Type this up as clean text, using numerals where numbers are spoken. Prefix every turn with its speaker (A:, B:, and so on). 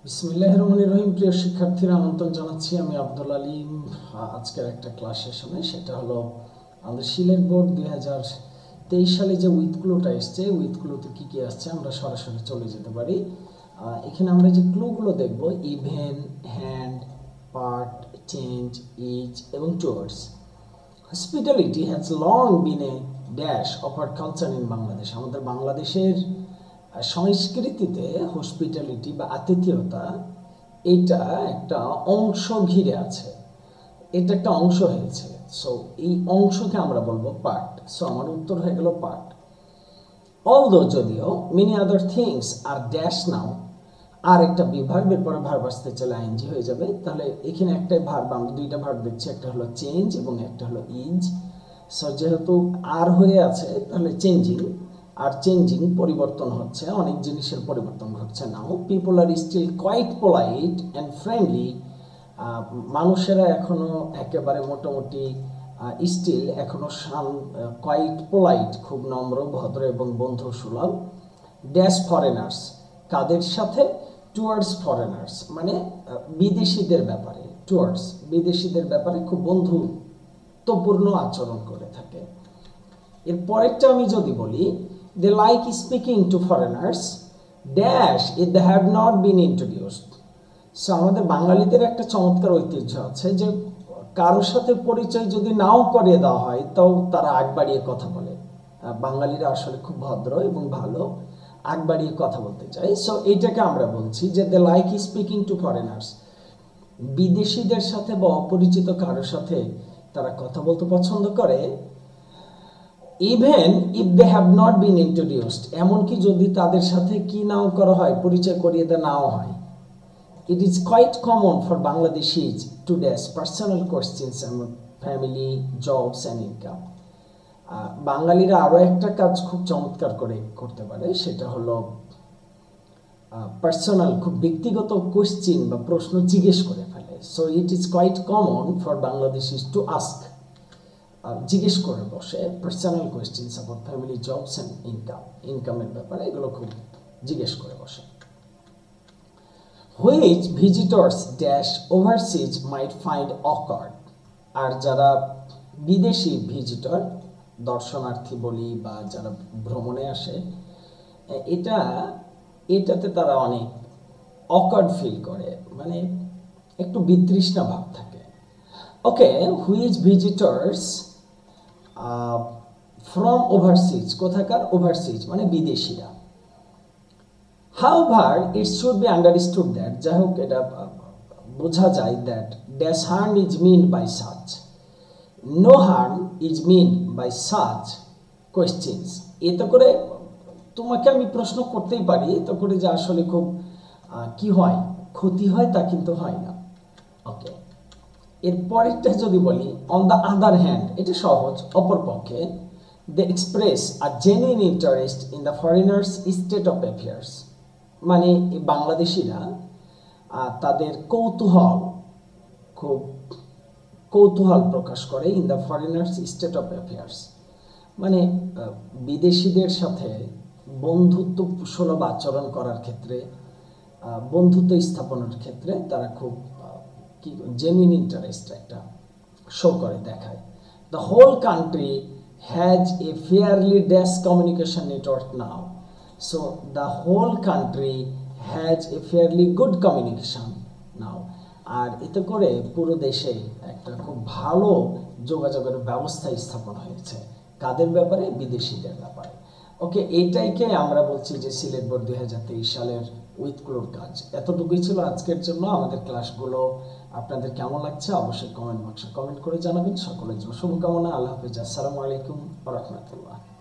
A: বিসমিল্লাহির রহমানির রহিম। প্রিয় শিক্ষার্থীরা, আমন্ত্রণ জানাচ্ছি আমি আব্দুল আলিম আজকের একটা ক্লাস সেশনে। সেটা হলো আমাদের সিলেট বোর্ড 2023 সালে যে উইথগুলোটা এসছে, উইথগুলোতে কী কী আসছে আমরা সরাসরি চলে যেতে পারি। এখানে আমরা যে ক্লুগুলো দেখব, even, hand, part, change, is এবং towards. Hospitality has long been a dash of our culture in Bangladesh. আমাদের বাংলাদেশের সংস্কৃতিতে হসপিটালিটি বা আতিথেয়তা এটা একটা অংশ ঘিরে আছে, এটা একটা অংশ হয়েছে। সো এই অংশকে আমরা বলবো পার্ট। সো আমার উত্তর হয়ে গেল পার্ট। অলদো, যদিও, many other things are dash now, আর একটা ভার্বের পরে ভার্ব আসতে চলে আইএনজি হয়ে যাবে। তাহলে এখানে একটা ভার্ব, আমরা দুইটা ভার্ব দেখছি, একটা হলো চেঞ্জ এবং একটা হলো ইজ। সো যেহেতু আর হয়ে আছে তাহলে চেঞ্জিং, আর চেঞ্জিং পরিবর্তন হচ্ছে, অনেক জিনিসের পরিবর্তন ঘটছে। Now people are still quite polite and friendly. মানুষেরা এখনো একেবারে মোটামুটি স্টিল এখনো কোয়াইট পোলাইট, খুব নম্র, ভদ্র এবং বন্ধু সুলভ। ড্যাশ ফরেনার্স, কাদের সাথে? টুয়ার্ডস ফরেনার্স, মানে বিদেশিদের ব্যাপারে। টুয়ার্ডস, বিদেশিদের ব্যাপারে খুব বন্ধুত্বপূর্ণ আচরণ করে থাকে। এর পরেরটা আমি যদি বলি, they like speaking to foreigners dash if they have not been introduced. So আমাদের বাঙালিদের একটা চমৎকার ঐতিহ্য আছে যে কারোর সাথে পরিচয় যদি নাও করিয়ে দেওয়া হয় তাও তারা আগ বাড়িয়ে কথা বলে। বাঙালিরা আসলে খুব ভদ্র এবং ভালো, আগ বাড়িয়ে কথা বলতে চায়। সো এইটাকে আমরা বলছি যে they like speaking to foreigners, বিদেশিদের সাথে বা অপরিচিত কারোর সাথে তারা কথা বলতে পছন্দ করে। Even if they have not been introduced, এমনকি যদি তাদের সাথে কি নাও করা হয়, পরিচয় করিয়ে দেওয়া নাও হয়। It is quite common for Bangladeshis to dash personal questions about family, jobs and income. বাঙালিরা আরও একটা কাজ খুব চমৎকার করে করতে পারে, সেটা হলো পার্সোনাল, খুব ব্যক্তিগত কোয়েশ্চেন বা প্রশ্ন জিজ্ঞেস করে ফেলে। So it is quite common for Bangladeshis to ask, জিজ্ঞেস করে বসে personal questions about family, jobs and income, ইনকামের ব্যাপারে এগুলো খুব জিজ্ঞেস করে বসে। Which visitors dash overseas might find awkward, আর যারা বিদেশি ভিজিটর, দর্শনার্থী বলি বা যারা ভ্রমণে আসে, এটাতে তারা অনেক অকওয়ার্ড ফিল করে, মানে একটু বিতৃষ্ণা ভাব থাকে। Okay, which visitors from overseas, কোথাকার? ওভারসিজ মানে বিদেশিরা। However, it should be understood that, যাই হোক এটা বোঝা যায়, that dash harm is meant by such, no harm is meant by such questions. এতে করে তোমাকে আমি প্রশ্ন করতেই পারি, এতে করে যে আসলে খুব কি হয়, ক্ষতি হয় তা কিন্তু হয় না। ওকে, এর পরেরটা যদি বলি, অন দ্য আদার হ্যান্ড, এটা সহজ, অপরপক্ষে, they express a genuine interest in the foreigners state of affairs, মানে বাংলাদেশিরা তাদের কৌতূহল প্রকাশ করে in the foreigners state of affairs, মানে বিদেশিদের সাথে বন্ধুত্ব সুলভ আচরণ করার ক্ষেত্রে, বন্ধুত্ব স্থাপনের ক্ষেত্রে তারা খুব কি জেনুইন ইন্টারেস্ট একটা শো করে, দেখায়। The whole country has a fairly dash communication network now. So the whole country has a fairly good communication now. আর এতে করে পুরো দেশে একটা খুব ভালো যোগাযোগের ব্যবস্থা স্থাপন হয়েছে। কাদের ব্যাপারে? বিদেশিদের ব্যাপারে। ওকে, এইটাইকে আমরা বলছি যে সিলেট বোর্ড 2023 সালের উইথগুলোর কাজ। এতটুকুই ছিল আজকের জন্য। আমাদের ক্লাসগুলো আপনাদের কেমন লাগছে অবশ্যই কমেন্ট বক্সে কমেন্ট করে জানাবেন। সকলের জন্য শুভকামনা। আল্লাহ হাফেজ। আসসালামু আলাইকুম ওয়া রাহমাতুল্লাহ।